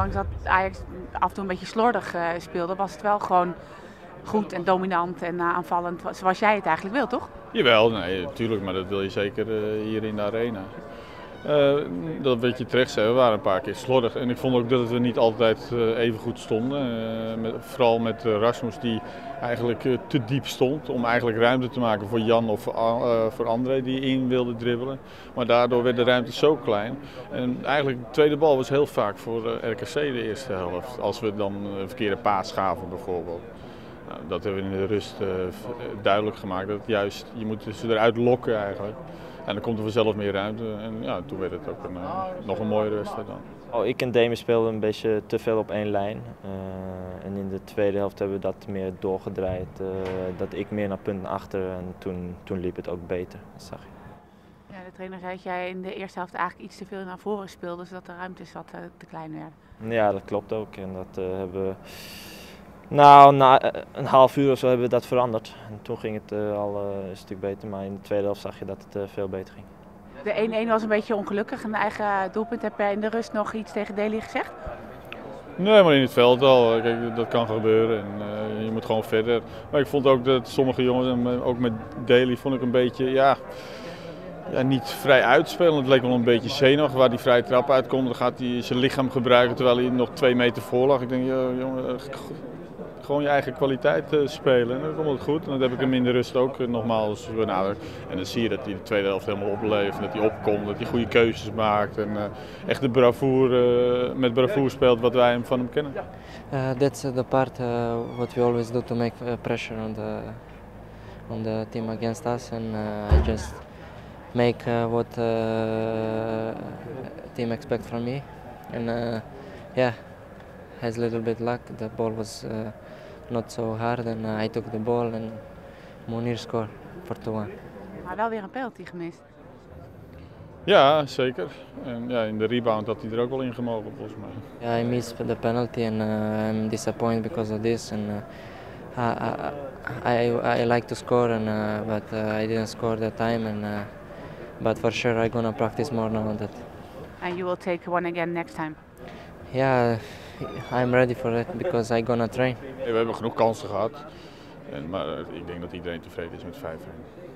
ondanks dat Ajax af en toe een beetje slordig speelde, was het wel gewoon goed en dominant en aanvallend zoals jij het eigenlijk wil, toch? Jawel, nee, natuurlijk, maar dat wil je zeker hier in de arena. Dat weet je terecht zei, we waren een paar keer slordig. En ik vond ook dat we niet altijd even goed stonden. Vooral met Rasmus die eigenlijk te diep stond om eigenlijk ruimte te maken voor Jan of voor André die in wilde dribbelen. Maar daardoor werd de ruimte zo klein. En eigenlijk de tweede bal was heel vaak voor RKC de eerste helft. Als we dan een verkeerde paas gaven bijvoorbeeld. Nou, dat hebben we in de rust duidelijk gemaakt. Dat juist, je moet ze eruit lokken eigenlijk. En dan komt er vanzelf meer ruimte. En ja, toen werd het ook nog een mooiere wedstrijd dan. Oh, ik en Demi speelden een beetje te veel op één lijn. En in de tweede helft hebben we dat meer doorgedraaid. Dat ik meer naar punten achter en toen liep het ook beter, dat zag je. Ja, de trainer zei dat jij in de eerste helft eigenlijk iets te veel naar voren speelde, zodat de ruimtes wat te klein werden. Ja, dat klopt ook. En dat hebben we... Nou, na een half uur of zo hebben we dat veranderd. En toen ging het al een stuk beter, maar in de tweede helft zag je dat het veel beter ging. De 1-1 was een beetje ongelukkig. Een eigen doelpunt. Heb jij in de rust nog iets tegen Dely gezegd? Nee, maar in het veld al. Kijk, dat kan gebeuren en je moet gewoon verder. Maar ik vond ook dat sommige jongens, ook met Dely, vond ik een beetje, ja, niet vrij uitspelen. Het leek wel een beetje zenuwachtig waar die vrije trap uitkomt. Dan gaat hij zijn lichaam gebruiken terwijl hij nog 2 meter voor lag. Ik denk, jongen, gewoon je eigen kwaliteit spelen. En dan komt het goed. En dat heb ik hem in de rust ook nogmaals benadrukt. En dan zie je dat hij de tweede helft helemaal opleeft. Dat hij opkomt, dat hij goede keuzes maakt. En echt de bravoure, met bravoure speelt wat wij van hem kennen. That's the part what we always do to make pressure on the team against us. And I just make what team expect from me. And yeah, has a little bit luck. The ball was not so hard and I took the ball and Mounir scored for 2-1. Maar wel weer een penalty gemist. Ja, zeker. En ja, in de rebound had hij er ook wel in gemogen volgens mij. Yeah, I missed the penalty and I'm disappointed because of this. And I like to score, but I didn't score that time. But for sure I'm gonna practice more now on that. And you will take one again next time. Yeah, I'm ready for it because I'm gonna train. We hebben genoeg kansen gehad. Maar ik denk dat iedereen tevreden is met 5-1.